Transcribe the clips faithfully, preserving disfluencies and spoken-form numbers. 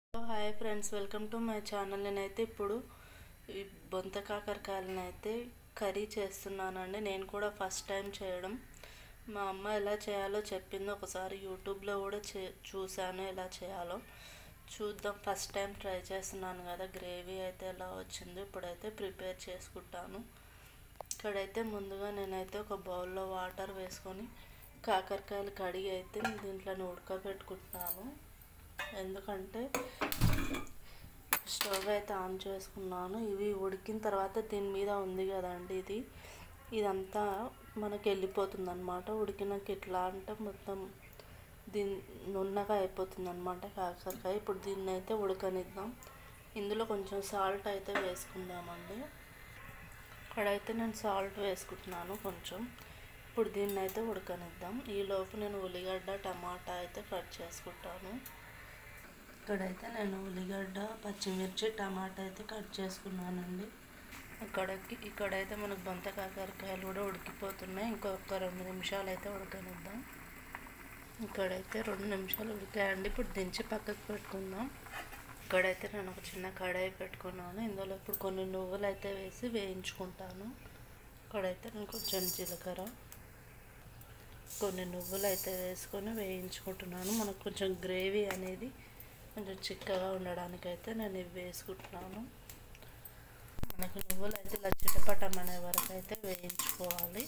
Hi friends, welcome to my channel. నేనైతే ఇప్పుడు ఈ బొంత కాకరకాయలను అయితే కర్రీ చేస్తున్నానండి. నేను కూడా ఫస్ట్ టైం చేయడం. మా అమ్మ ఎలా చేయాలో చెప్పింది. ఒకసారి యూట్యూబ్లో కూడా చే చూశాను ఎలా చేయాలో. చూద్దాం. ఫస్ట్ టైం ట్రై చేస్తున్నాను కదా. గ్రేవీ అయితే ఎలా వచ్చింది. ఇప్పుడైతే ప్రిపేర్ చేసుకుంటాను. ఇక్కడైతే ముందుగా నేనైతే ఒక బౌల్లో వాటర్ వేసుకొని కాకరకాయలు కడిగి అయితే దీంట్లో ఉడకబెట్టుకుంటున్నాను. ఎందుకంటే స్టవ్ అయితే ఆన్ చేసుకున్నాను. ఇవి ఉడికిన తర్వాత దీని మీద ఉంది కదండి, ఇది ఇదంతా మనకి వెళ్ళిపోతుంది అనమాట. ఉడికినాక ఇట్లా అంటే మొత్తం దీని నున్నగా అయిపోతుంది అనమాట కాకరకాయ. ఇప్పుడు దీన్ని అయితే ఉడకనిద్దాం. ఇందులో కొంచెం సాల్ట్ అయితే వేసుకుందామండి. ఇక్కడైతే నేను సాల్ట్ వేసుకుంటున్నాను కొంచెం. ఇప్పుడు దీన్ని అయితే ఉడకనిద్దాం. ఈలోపు నేను ఉల్లిగడ్డ టమాటా అయితే కట్ చేసుకుంటాను. ఇక్కడైతే నేను ఉల్లిగడ్డ పచ్చిమిర్చి టమాటా అయితే కట్ చేసుకున్నానండి. ఇక్కడకి ఇక్కడైతే మనకు బొంత కాకరకాయలు కూడా ఉడికిపోతున్నాయి. ఇంకొక రెండు నిమిషాలు అయితే ఉడకనిద్దాం. ఇక్కడైతే రెండు నిమిషాలు ఉడికాయండి. ఇప్పుడు దించి పక్కకు పెట్టుకుందాం. ఇక్కడైతే నేను ఒక చిన్న కడాయి పెట్టుకున్నాను. ఇందులో ఇప్పుడు కొన్ని నువ్వులు అయితే వేసి వేయించుకుంటాను. ఇక్కడైతే నేను కొంచెం జీలకర్ర కొన్ని నువ్వులు అయితే వేసుకొని వేయించుకుంటున్నాను. మనకు కొంచెం గ్రేవీ అనేది కొంచెం చిక్కగా ఉండడానికైతే నేను ఇవి వేసుకుంటున్నాను. మనకి నువ్వులు అయితే ఇలా చిటపటం అనే వరకు అయితే వేయించుకోవాలి.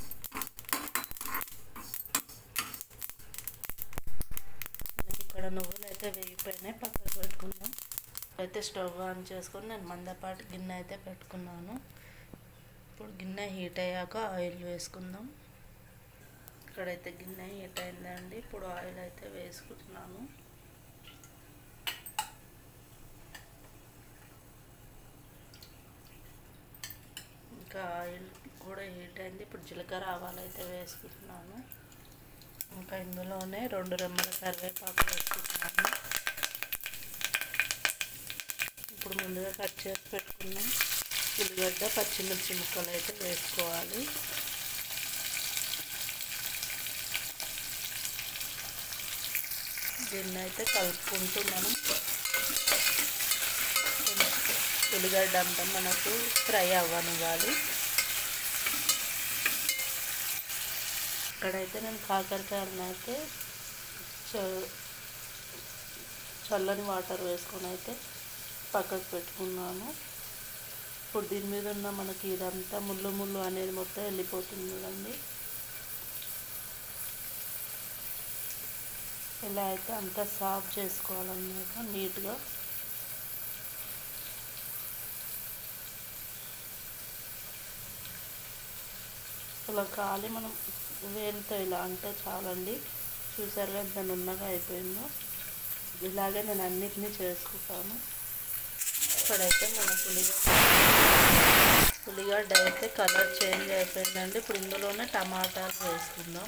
మనకి ఇక్కడ నువ్వులు అయితే వేగిపోయినాయి. పక్కకు పెట్టుకుందాం. అయితే స్టవ్ ఆన్ చేసుకొని నేను మందపాటి గిన్నె అయితే పెట్టుకున్నాను. ఇప్పుడు గిన్నె హీట్ అయ్యాక ఆయిల్ వేసుకుందాం. ఇక్కడైతే గిన్నె హీట్ అయిందండి. ఇప్పుడు ఆయిల్ అయితే వేసుకుంటున్నాను. ఇంకా ఆయిల్ కూడా హీట్ అయింది. ఇప్పుడు జీలకర్ర ఆవాలు అయితే వేసుకుంటున్నాను. ఇంకా ఇందులోనే రెండు రెమ్మల కరివేపాకు వేసుకుంటున్నాను. ఇప్పుడు ముందుగా కట్ చేసి పెట్టుకున్న ఉల్లిగడ్డ పచ్చిమిర్చి ముక్కలు అయితే వేసుకోవాలి. దీన్ని అయితే కలుపుకుంటూ మనం ఉల్లిగడ్డ అంతా మనకు ఫ్రై అవ్వనివ్వాలి. ఇక్కడైతే నేను కాకరకాయలను అయితే చల్లని వాటర్ వేసుకొని అయితే పక్కకు పెట్టుకున్నాను. ఇప్పుడు దీని మీద ఉన్న మనకి ఇదంతా ముళ్ళు ముళ్ళు అనేది మొత్తం వెళ్ళిపోతుంది కదండి. ఇలా అయితే అంతా సాఫ్ చేసుకోవాలన్నమాట నీట్గా. ఇలా కాలి మనం వేలుతో ఇలా అంటే చాలండి. చూసారుగా ఎంత నున్నగా అయిపోయిందో. ఇలాగే నేను అన్నిటినీ చేసుకుంటాను. ఇక్కడైతే మనకు ఉల్లిగడ్డ ఉల్లిగడ్డ అయితే కలర్ చేంజ్ అయిపోయిందండి. ఇప్పుడు ఇందులోనే టమాటాలు వేసుకుందాం.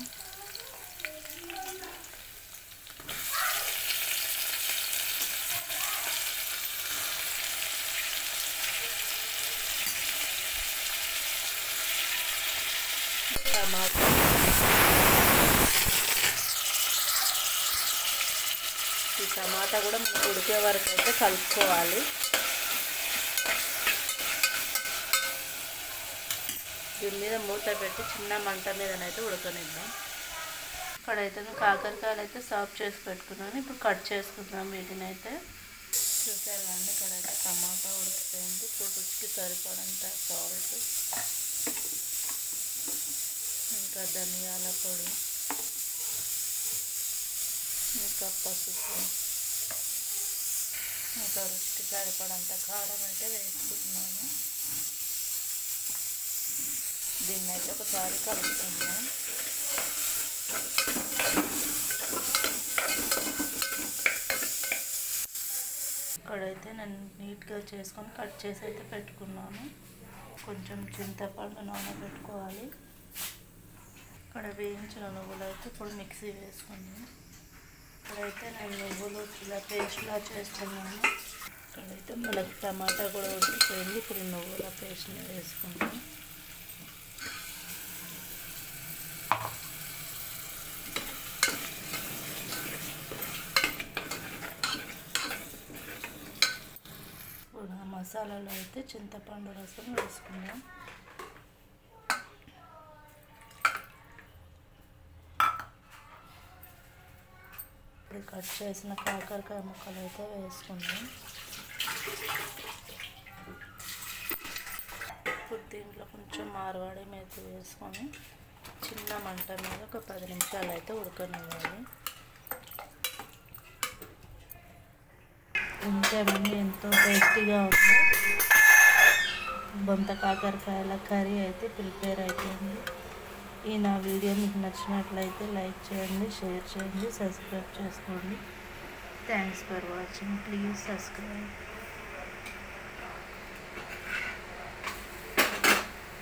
టమాటా ఈ టమాటా కూడా మనకు ఉడికే వరకు అయితే కలుపుకోవాలి. దీని మీద మూత పెట్టి చిన్న మంట మీదనైతే ఉడకనిద్దాం. ఇక్కడైతే కాకరకాయలు అయితే సాఫ్ చేసి పెట్టుకున్నాను. ఇప్పుడు కట్ చేసుకుందాం వీటిని అయితే. చూసారు అండి, ఇక్కడైతే టమాటా ఉడికిపోయింది. ఇప్పుడు రుచికి సరిపడంత సాల్ట్, ఇంకా ధనియాల పొడి, ఇంకా పసుపు, ఇంకా రుచికి సరిపడంత కారం అయితే వేసుకుంటున్నాను. దీన్ని అయితే ఒకసారి కలుపుకుందాం. ఇక్కడైతే నేను నీట్గా చేసుకొని కట్ చేసి అయితే పెట్టుకున్నాను. కొంచెం చింతపండు నానబెట్టుకోవాలి. ఇక్కడ వేయించిన నువ్వులు అయితే ఇప్పుడు మిక్సీ వేసుకున్నాను. ఇక్కడైతే నేను నువ్వులు ఇలా పేస్ట్లా చేస్తున్నాను. ఇక్కడైతే మనకి టమాటా కూడా ఉడికిపోయింది. ఇప్పుడు నువ్వుల పేస్ట్ని వేసుకుంటాం. మసాలాలో అయితే చింతపండు రసం వేసుకుందాం. ఇప్పుడు కట్ చేసిన కాకరకాయ ముక్కలు అయితే వేసుకుందాం. ఇప్పుడు దీంట్లో కొంచెం మార్వాడి మెంతి వేసుకొని చిన్న మంట మీద ఒక పది నిమిషాలు అయితే ఉడకనివ్వాలి. ఇంకేమండి ఎంతో టేస్టీగా ఉందో బొంత కాకరకాయల కర్రీ అయితే ప్రిపేర్ అయిపోయింది. ఈ నా వీడియో మీకు నచ్చినట్లయితే లైక్ చేయండి, షేర్ చేయండి, సబ్స్క్రైబ్ చేసుకోండి. Thanks for watching. Please subscribe.